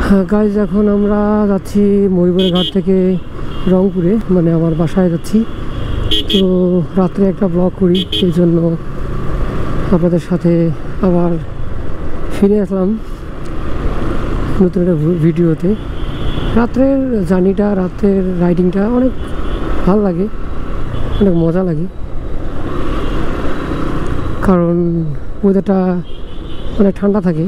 Guys এখন আমরা যাচ্ছি মহিবুরের ঘাট থেকে রংপুরে, মানে আমার বাসায় যাচ্ছি। তো রাত্রে একটা ব্লগ করি, এই জন্য আপনাদের সাথে আবার ফিরে আসলাম নতুন একটা ভিডিওতে। রাত্রের জার্নিটা, রাত্রের রাইডিংটা অনেক ভালো লাগে, অনেক মজা লাগে, কারণ ওয়েদারটা অনেক ঠান্ডা থাকে।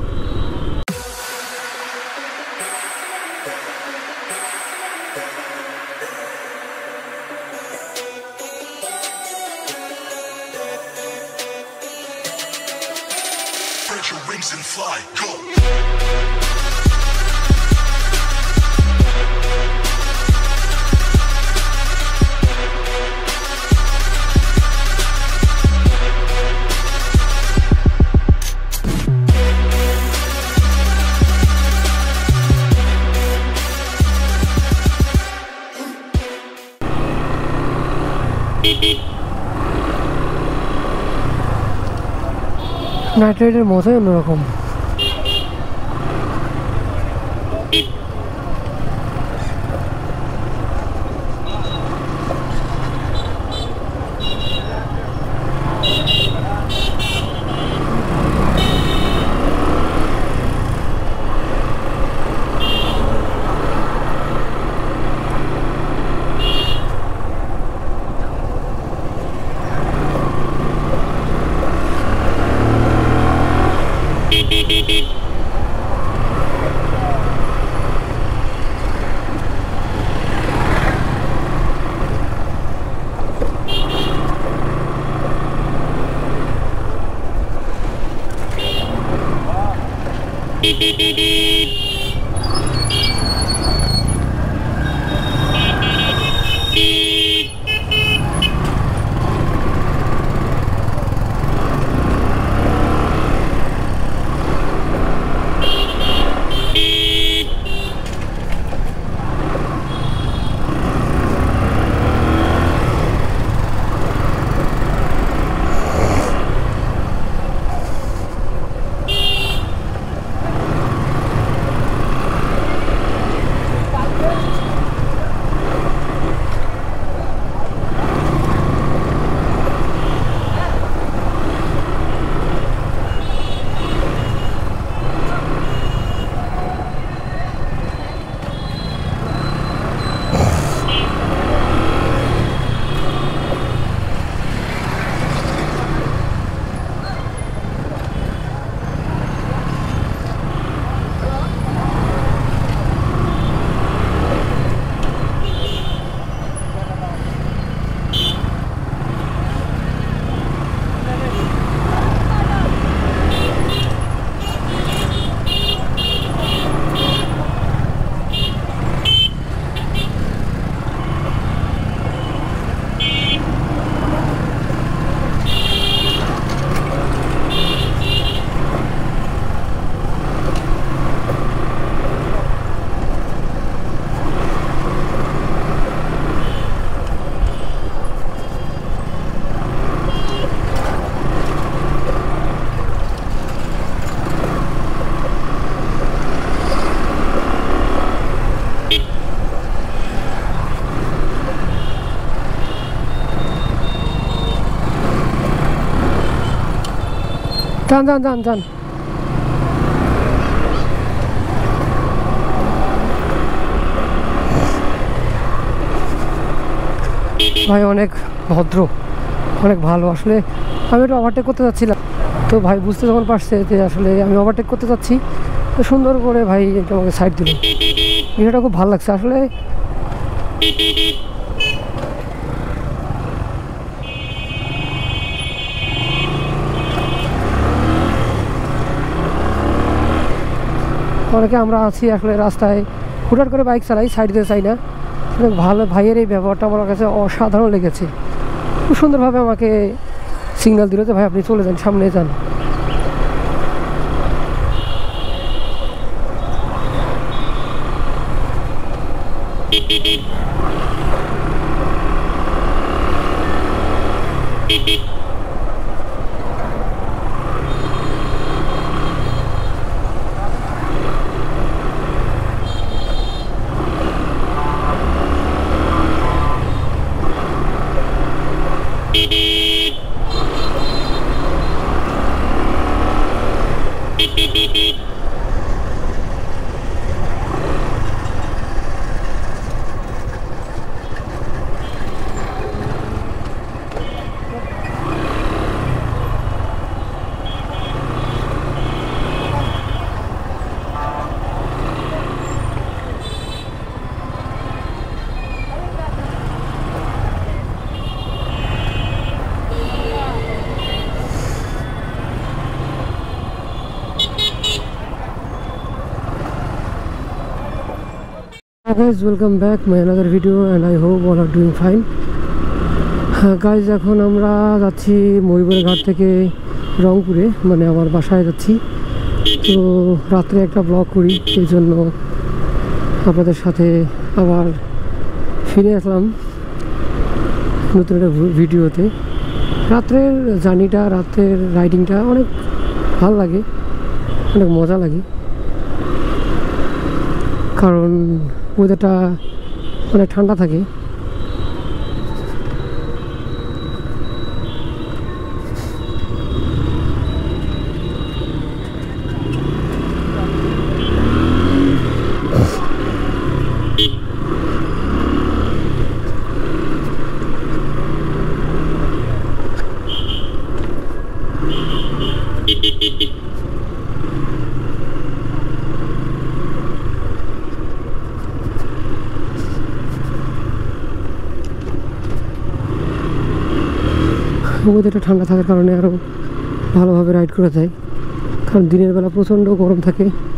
Your wings and fly, go! Night রাইডের মজাই অন্যরকম। যান যান যান যান। ভাই অনেক ভদ্র, অনেক ভালো। আসলে আমি একটু ওভারটেক করতে যাচ্ছিলাম, তো ভাই বুঝতে যখন পারছে যে আসলে আমি ওভারটেক করতে যাচ্ছি, তো সুন্দর করে ভাই একটু আমাকে সাইড দিল। বিষয়টা খুব ভালো লাগছে আসলে। অনেকে আমরা আছি আসলে রাস্তায় হুটহাট করে বাইক চালাই, সাইড দিতে চাই না। ভালো ভাইয়ের এই ব্যবহারটা আমার কাছে অসাধারণ লেগেছে। খুব সুন্দরভাবে আমাকে সিগন্যাল দিল যে ভাই আপনি চলে যান, সামনে যান। Hi guys, welcome back my another video and I hope all are doing fine. Guys, এখন আমরা যাচ্ছি মহিবুরের ঘাট থেকে রংপুরে, মানে আমার বাসায় যাচ্ছি। তো রাত্রে একটা ব্লগ করি, এই জন্য আপনাদের সাথে আবার ফিরে আসলাম নতুন একটা ভিডিওতে। রাত্রের জার্নিটা, রাত্রের রাইডিংটা অনেক ভালো লাগে, অনেক মজা লাগে, কারণ ওয়েদারটা অনেক ঠান্ডা থাকে। ওয়েদারটা ঠান্ডা থাকার কারণে আরও ভালোভাবে রাইড করা যায়, কারণ দিনের বেলা প্রচণ্ড গরম থাকে।